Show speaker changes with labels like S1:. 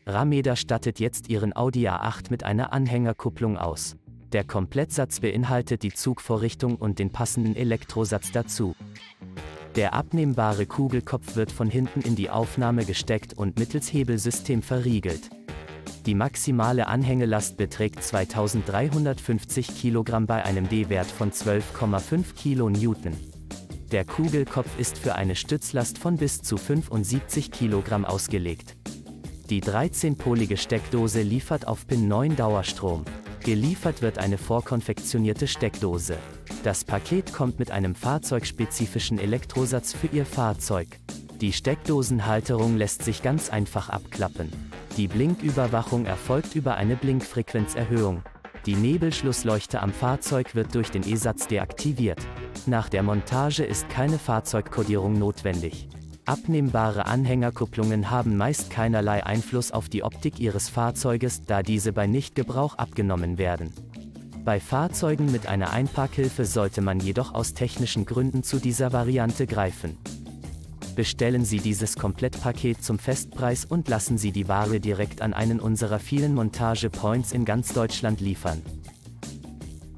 S1: Rameda stattet jetzt ihren Audi A8 mit einer Anhängerkupplung aus. Der Komplettsatz beinhaltet die Zugvorrichtung und den passenden Elektrosatz dazu. Der abnehmbare Kugelkopf wird von hinten in die Aufnahme gesteckt und mittels Hebelsystem verriegelt. Die maximale Anhängelast beträgt 2350 kg bei einem D-Wert von 12,5 kN. Der Kugelkopf ist für eine Stützlast von bis zu 75 kg ausgelegt. Die 13-polige Steckdose liefert auf Pin 9 Dauerstrom. Geliefert wird eine vorkonfektionierte Steckdose. Das Paket kommt mit einem fahrzeugspezifischen Elektrosatz für Ihr Fahrzeug. Die Steckdosenhalterung lässt sich ganz einfach abklappen. Die Blinküberwachung erfolgt über eine Blinkfrequenzerhöhung. Die Nebelschlussleuchte am Fahrzeug wird durch den E-Satz deaktiviert. Nach der Montage ist keine Fahrzeugkodierung notwendig. Abnehmbare Anhängerkupplungen haben meist keinerlei Einfluss auf die Optik Ihres Fahrzeuges, da diese bei Nichtgebrauch abgenommen werden. Bei Fahrzeugen mit einer Einparkhilfe sollte man jedoch aus technischen Gründen zu dieser Variante greifen. Bestellen Sie dieses Komplettpaket zum Festpreis und lassen Sie die Ware direkt an einen unserer vielen Montage-Points in ganz Deutschland liefern.